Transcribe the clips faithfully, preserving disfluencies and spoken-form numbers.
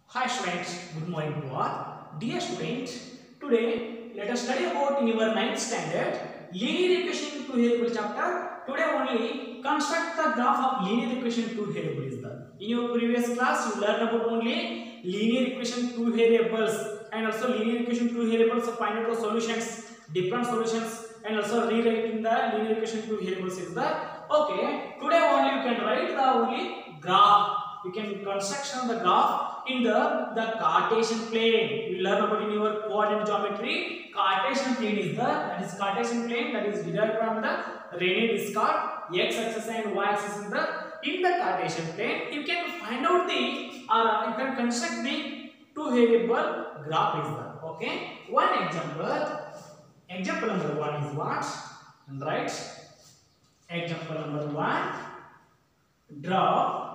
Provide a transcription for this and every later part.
Hi students, good morning to all. Dear students, today let us study about in your ninth standard linear equation two variable chapter. Today only construct the graph of linear equation two variable is the. In your previous class you learned about only linear equation two variables and also linear equation two variables so find out the solutions, different solutions and also rewriting the linear equation two variables is the. Okay, today only you can write the only graph. You can construction the graph in the the Cartesian plane. You learn about in your coordinate geometry. Cartesian plane is the that is Cartesian plane that is derived from the Rene Descartes x-axis and y-axis in the in the Cartesian plane. You can find out the or uh, you can construct the two variable graph is the. Okay, one example. Example number one is what? Right. Example number one. Draw.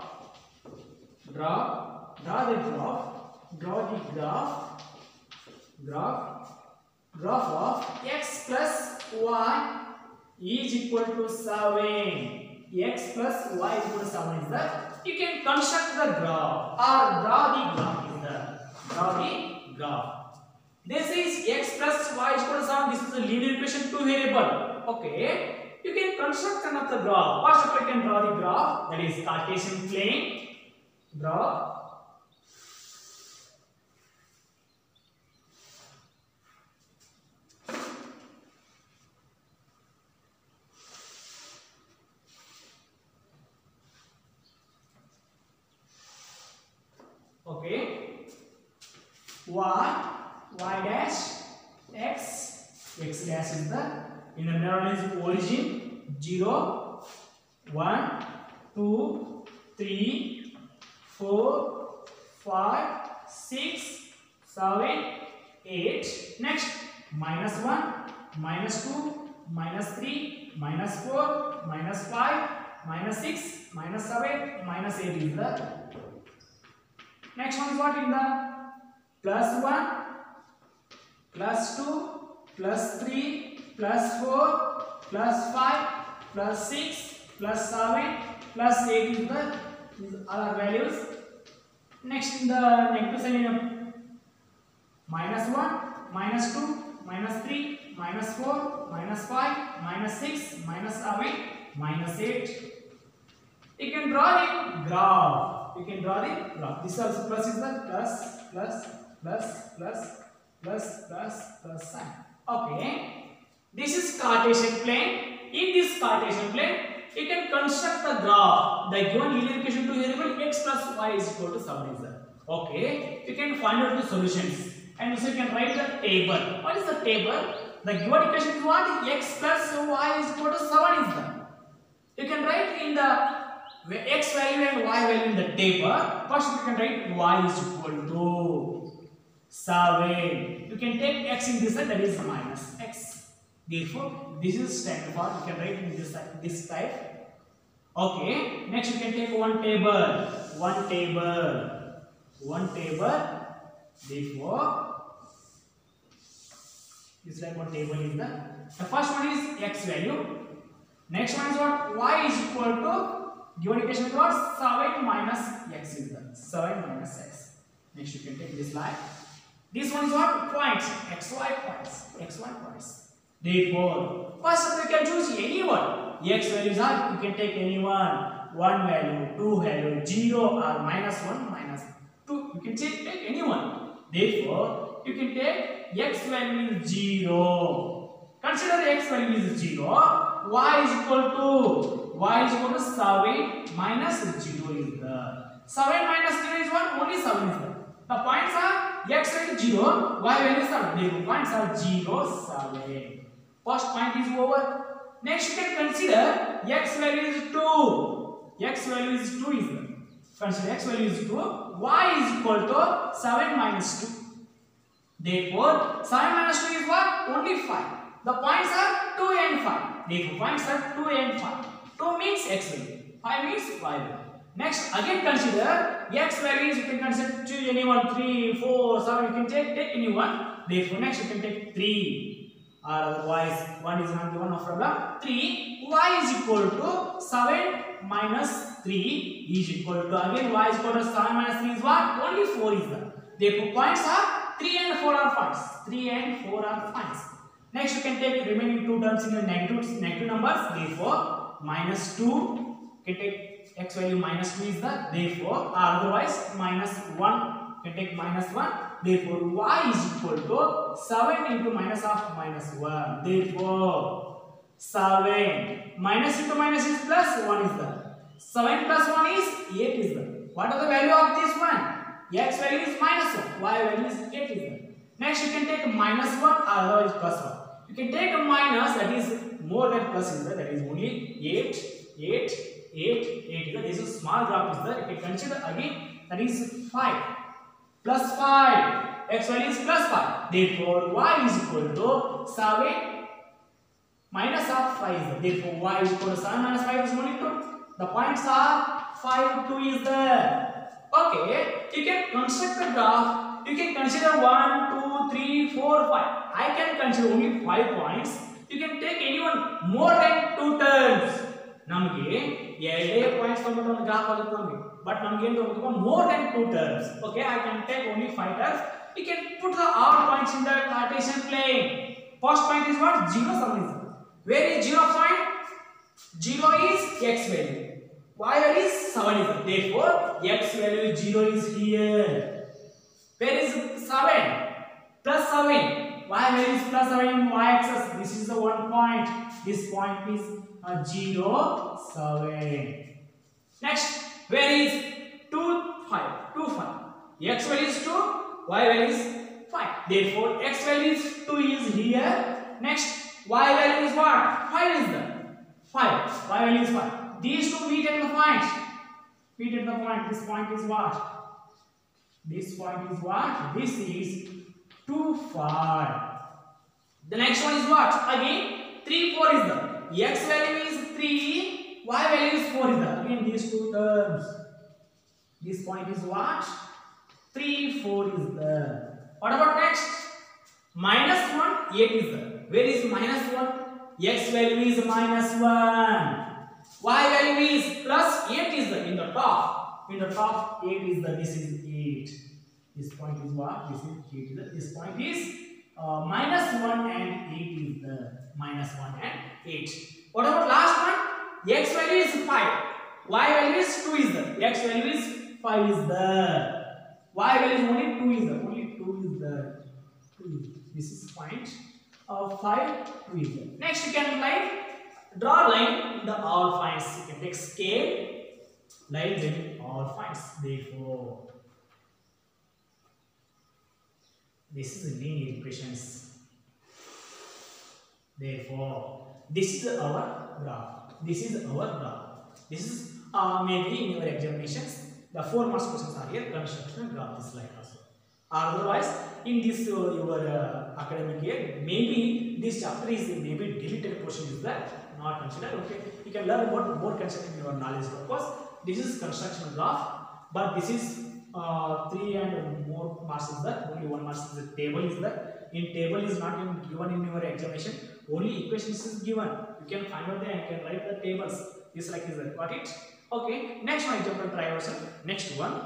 Draw, draw the graph, draw the graph, graph, graph of x plus y is equal to seven. X plus y is equal to seven is that you can construct the graph or draw the graph is the draw the graph. This is x plus y is equal to seven. This is a linear equation two variable. Okay, you can construct another graph. First of all, you can draw the graph that is Cartesian plane. Draw okay y y dash x x dash is the in the middle is origin zero one two three four, five, six, seven, eight. Next, minus one, minus two, minus three, minus four, minus five, minus six, minus seven, minus eight is the. Next one is what in the plus one, plus two, plus three, plus four, plus five, plus six, plus seven, plus eight is the. These are our values. Next in the negative sign, minus one, minus two, minus three, minus four, minus five, minus six, minus seven, minus eight. You can draw the graph. You can draw the graph. This also plus is the plus, plus, plus, plus, plus, plus, plus sign. Okay. This is Cartesian plane. In this Cartesian plane, you can construct the graph. The given linear equation two variable x plus y is equal to seven is there. Okay, you can find out the solutions and also you can write the table. What is the table? The given equation is what? X plus y is equal to seven is there. You can write in the x value and y value in the table. First you can write y is equal to seven. You can take x in this side, that is minus x. Therefore, this is standard form. You can write in this this type. Okay. Next, you can take one table. One table. One table. Therefore, this like one table is the. The first one is x value. Next one is what? Y is equal to given equation is what? Seven minus x is the seven minus x. Next, you can take this line. This one is what? Points. X y points. X y points. Therefore, first you can choose any one. X values are you can take any one. One value, two value, zero or minus one, minus two. You can take, take any one. Therefore, you can take x value is zero. Consider x value is zero. Y is equal to y is equal to seven minus zero is the seven minus zero is what? Only seven is the. The points are x value zero, y value is seven. The points are zero, seven. First point is over. Next you can consider x value is two. X value is two is the. Consider x value is two. Y is equal to seven minus two. Therefore, seven minus two is what? Only five. The points are two and five. Therefore, points are two and five. two means x value. five means y value. Next, again consider x values. You can consider choose any one, three, four, seven. You can take, take any one. Therefore, next you can take three. Or otherwise, one is not given, no problem. three, y is equal to seven minus three is equal to, again y is equal to seven minus three is what? Only four is there. Therefore points are three and four are finds. three and four are finds. Next you can take remaining two terms in the negative, negative numbers. Therefore minus two, you can take x value minus two is there. Therefore or otherwise minus one, you can take minus one. Therefore y is equal to seven into minus of minus one. Therefore seven minus into minus is plus, one is there. seven plus one is eight is there. What are the value of this one? X value is minus one, y value is eight is there. Next you can take minus one or otherwise plus one. You can take a minus, that is more than plus is there, that is only eight, eight, eight, eight. This is small graph is there. You can consider again, that is five. Plus five, x value is plus five. Therefore y is equal to seven minus of five. Therefore y is equal to seven minus five is only two. The points are five, two is there. Okay, you can construct the graph. You can consider one, two, three, four, five. I can consider only five points. You can take anyone more than two terms. Namge eight points on the graph, but namge more than two terms. Okay, I can take only five terms. You can put the all points in the Cartesian plane. First point is what? Zero, seven is zero. Where is zero point? Zero is x value. Y value is seven is there. Therefore x value zero is here. Where is seven? Plus seven. Y value is plus seven in y axis. This is the one point. This point is uh, zero, seven. Next, where is two, five? two, five. X value is two, y value is five. Therefore x value is two is here. Next, y value is what? five is there. five. Y value is five. These two meet at the point. Meet at the point. This point is what? This point is what? This is two, five. The next one is what? Again, three, four is the. X value is three, y value is four is the. Again, these two terms. This point is what? three, four is the. What about next? Minus one, eight is the. Where is minus one? X value is minus one. Y value is plus eight is the in the top. In the top eight is the. This is eight. This point is what? This is eight is the. This point is uh, minus one and eight is the. Minus one and eight. What about last one? X value is five. Y value is two is the. X value is five is the. Y value is only two is the. Only two is the. two is the. This is point of five, two is the. Next you can line. Draw line in the all finds. You can take scale, line in all finds. Therefore, this is linear equations. Therefore, this is our graph. This is our graph. This is uh, maybe in your examinations. The four marks questions are here. Construction graph is like also. Otherwise, in this uh, your uh, academic year, maybe this chapter is maybe deleted portion is there. Not considered. Okay, you can learn about more concept in your knowledge. Of course, this is construction graph, but this is uh, three and more marks is there. Only one marks is the table is there. In table is not even given in your examination. Only equations is given. You can find out there and can write the tables. This like is that. Got it? Okay. Next one example. Try yourself. Next one.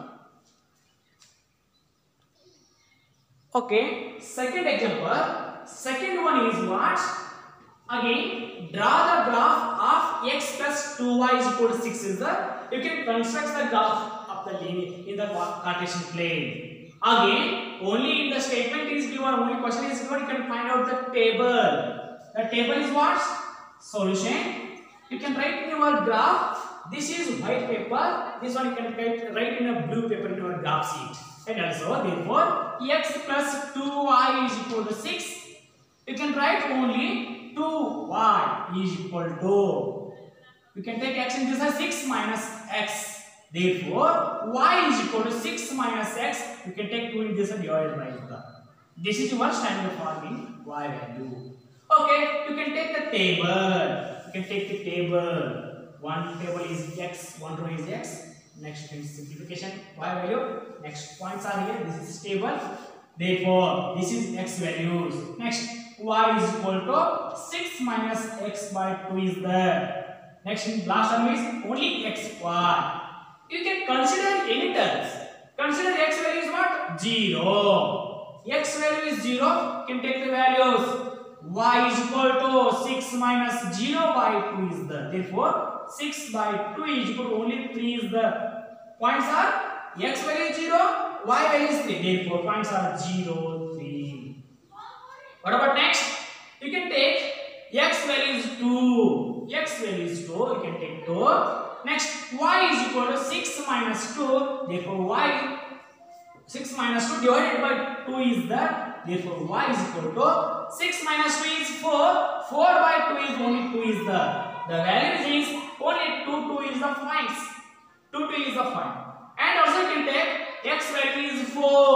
Okay. Second example. Second one is what? Again, draw the graph of x plus two y is equal to six is the. You can construct the graph of the linear in the Cartesian plane. Again, only in the statement is given, only question is given, you can find out the table. The table is what? Solution. You can write in your graph. This is white paper. This one you can write, write in a blue paper in your graph sheet. And also, therefore, x plus two y is equal to six. You can write only two y is equal to, you can take x in this as six minus x. Therefore, y is equal to six minus x. You can take two in this and divide by the. This is your standard form in y value. Okay, you can take the table. You can take the table. One table is x, one row is x. Next is simplification y value. Next points are here. This is table. Therefore, this is x values. Next, y is equal to six minus x by two is there. Next last term is only x square. You can consider any terms. Consider x value is what? zero. X value is zero. You can take the values. Y is equal to six minus zero by two is the. Therefore, six by two is equal to only three is the. Points are x value is zero, y value is three. Therefore, points are zero, three. What about next? You can take x value is two. X value is two. You can take two. Next, y is equal to six minus two. Therefore, y six minus two divided by two is the. Therefore, y is equal to six minus two is four. four by two is only two is the. The value is only two. two is the points. two, two is the point. And also you can take x value is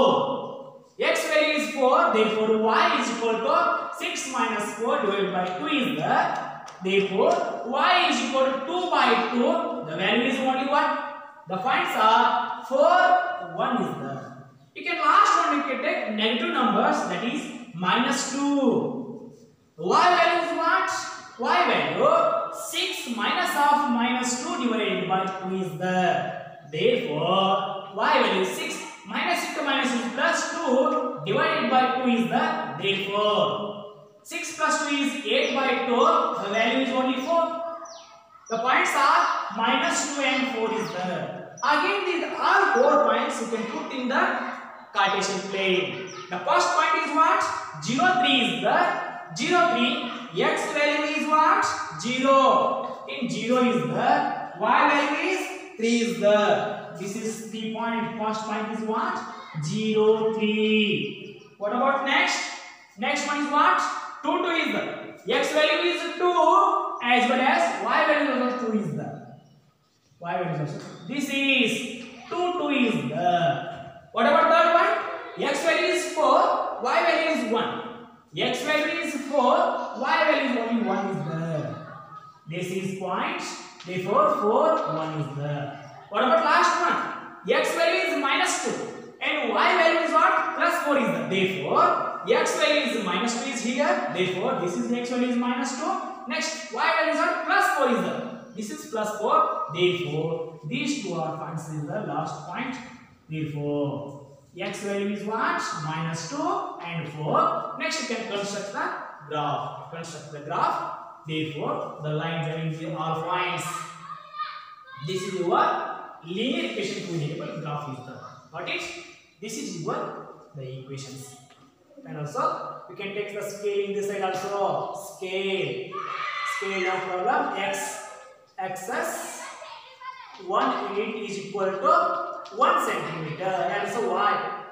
four. X value is four. Therefore, y is equal to six minus four divided by two is the. Therefore, y is equal to two by two. The value is only one. The points are four, one is the. You can last one you can take negative numbers, that is minus two. Y value is what? Y value six minus of minus two divided by two is the. Therefore, y value is six minus into minus is plus two divided by two is the. Therefore, six plus two is eight by two. The value is only four. The points are minus two and four is the. Again, these are four points you can put in the Cartesian plane. The first point is what? zero, three is the. zero, three. X value is what? zero. In zero is the. Y value is three is the. This is the point. First point is what? zero, three. What about next? Next one is what? two, two is the. X value is two as well as y value is also two is the. Y value is also. This is two, two is the. What about third one? X value is four, y value is one. X value is four, y value is only one is the. This is point. Therefore, four, one is the. What about last one? X value is minus two and y value is what? Plus four is the. Therefore, x value is minus two is here. Therefore, this is x value is minus two. Next, y value is what? Plus four is the. This is plus four. Therefore, these two are points in the last point. Therefore, x value is what? Minus two and four. Next, you can construct the graph. Construct the graph. Therefore, the line joining the all points. This is your linear equation to enable graph is the. Got it? This is your the equations. And also, you can take the scale in this side also. Scale. Scale no problem. X. Axis. One unit is equal to one centimeter. And so y.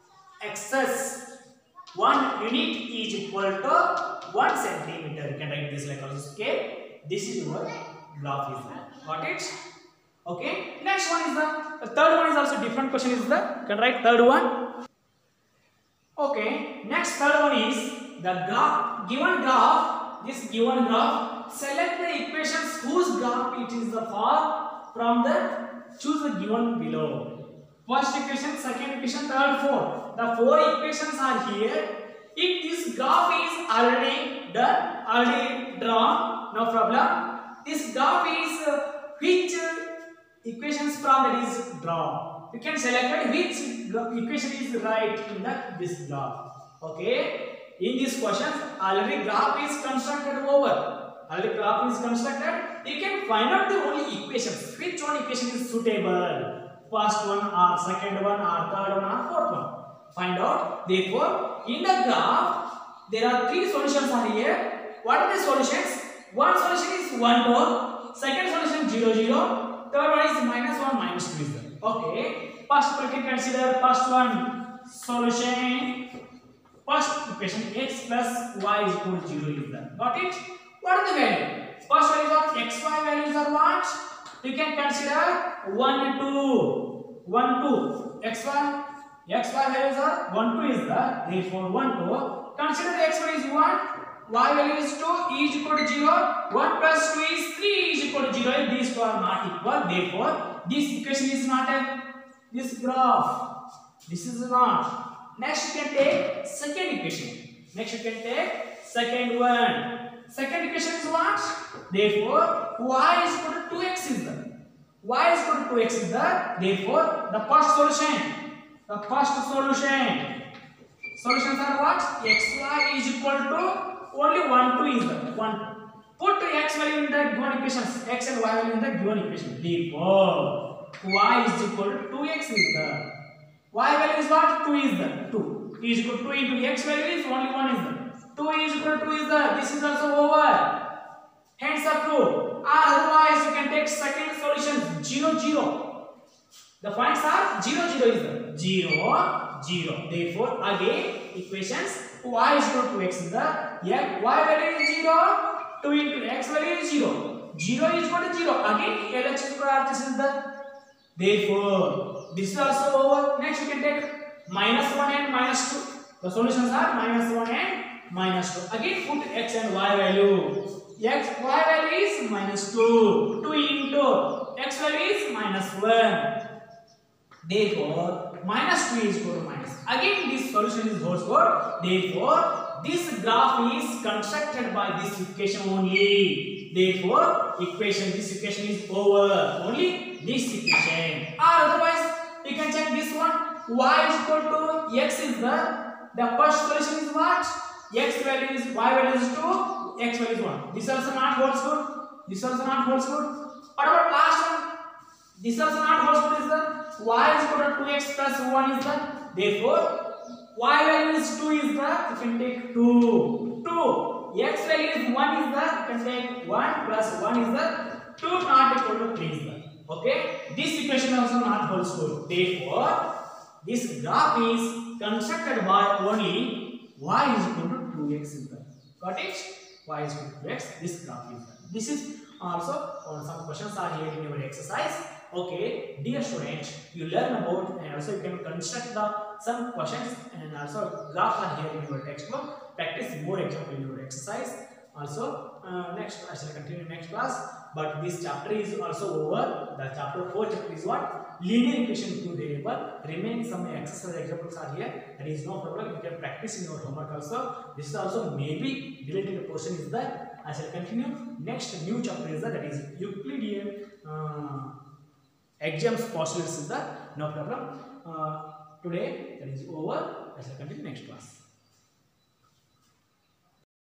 Axis. One unit is equal to one centimeter. You can write this like also scale. This is your graph is that. Got it? Okay. Next one is the, the third one is also different question is the. You can write third one. Okay. Next third one is the graph. Given graph. This given graph. Select the equations whose graph it is the far from the. Choose the given below. First equation, second equation, third, fourth. The four equations are here. If this graph is already done, already drawn, no problem. This graph is uh, which uh, equations from that is drawn. You can select which equation is right in the this graph. Okay. In this question, already graph is constructed over. Already graph is constructed. You can find out the only equations. Which one equation is suitable? First one or second one or third one or fourth one. Find out. Therefore, in the graph, there are three solutions are here. What are the solutions? One solution is one, two. Second solution zero, zero. Third one is minus one, minus two. Okay. First, we can consider first one solution. First equation x plus y is equal to zero is that. Got it? What are the value? First value of x, y values are what? You can consider one, two. one, two. x, y. X, y values are one, two is the. Therefore, one, two. Consider the x value is one. Y value is two. E is equal to zero. one plus two is three. E is equal to zero. These two are not equal. Therefore, this equation is not a this graph. This is not. Next, you can take second equation. Next, you can take second one. second equation is what? Therefore, y is equal to two x is the y is equal to two x is the therefore the first solution. The first solution. Solutions are what? Xy is equal to only one two is the one. Put x value in the given equations. X and y value in the given equation. Therefore, y is equal to two x is the y value is what? two is the two. Is equal to two into x value is only one is the two is equal to two is the this is also over. Hence approved. Otherwise, you can take second solution zero zero. The points are zero zero is the zero zero. Therefore, again equations y is equal to x is the yeah, y value is zero. two into x value is zero. zero is equal to zero. Again, L H S equal to this is the. Therefore, this is also over. Next, you can take minus one and minus two. The solutions are minus one and minus two. Again, put x and y value. X, y value is minus two. two into x value is minus one. Therefore, minus two is equal to minus. Again, this solution is whole square. Therefore, this graph is constructed by this equation only. Therefore, equation this equation is over. Only this equation. Or otherwise, you can check this one. Y is equal to x is the the first solution is what? X value is y value is two. X value is one. This also not whole square. This also not whole square. What about last one? This also not whole square is the y is equal to two x plus one is the therefore y value is two is the you can take two. two. X value is one is the you can take one plus one is the two not equal to three is the. Okay. This equation also not whole square. Therefore, this graph is constructed by only y is equal to two x is the. Got it? Y is equal to two x. This graph is the. This is also uh, some questions are here in your exercise. Okay, dear student, you learn about and also you can construct the some questions and also graphs are here in your textbook. Practice more example in your exercise. Also, uh, next I shall continue next class. But this chapter is also over. The chapter four chapter is what? Linear equation with two variable. Remaining some exercise examples are here. There is no problem. You can practice in your homework also. This is also maybe related portion is that I shall continue. Next new chapter is that that is Euclidean. Uh, Exams postulates is the no problem. Uh, today that is over. I shall continue next class.